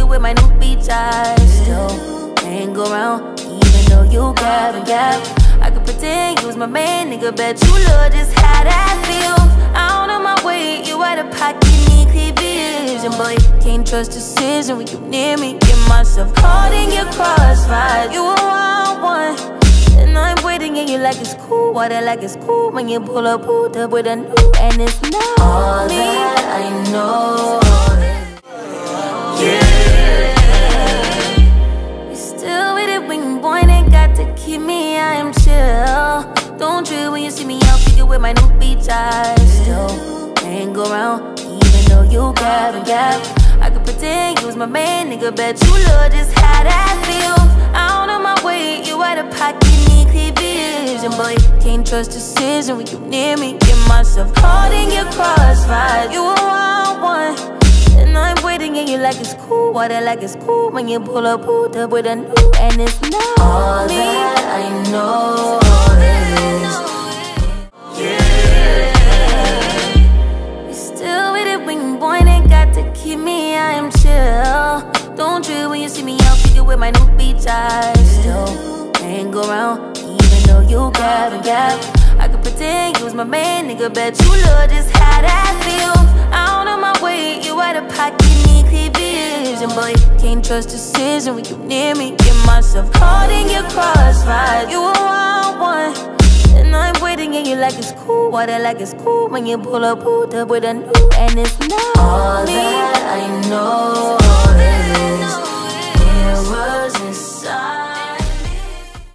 with my new beach eyes. Still hang around, even though you gab and gab. I could pretend you was my man, nigga, bet you love just how that feels. Out of my way, you out of pocket, need clear vision. Boy, can't trust decision when you near me. Get myself caught in your crossfire. You a wild one, and I'm waiting and you like it's cool. Water like it's cool when you pull up, pulled up with a new. And it's not all me. That I know. You still with it when you boy ain't got to keep me, I am chill. Don't trip when you see me out, figure with my new beach eyes. Still hang around, even though you gab and gab. I could pretend you was my man, nigga, bet you love just how that feels. Out of my way, you out of pocket, need clear vision. Boy, can't trust decision when you near me. Get myself caught in your crossfire. You a wild one, and I'm waiting and you like it's cool. Water like it's cool when you pull up, pulled up with a new. And it's not all me. That I know is, you still with it when you boy ain't got to keep me, I am chill. Don't trip when you see me out, figure with my new beach eyes. Still hang around, even though you gab and gab. I could pretend you was my man, nigga, bet you love just how that feels. Out of my way, you out of pocket, need clear vision. Boy, can't trust decision when you near me. Get myself caught in your crossfire. You a wild one, and I'm waiting and you like it's cool. Water like it's cool when you pull up, pulled up with a new. And it's not all me. That I know is, it was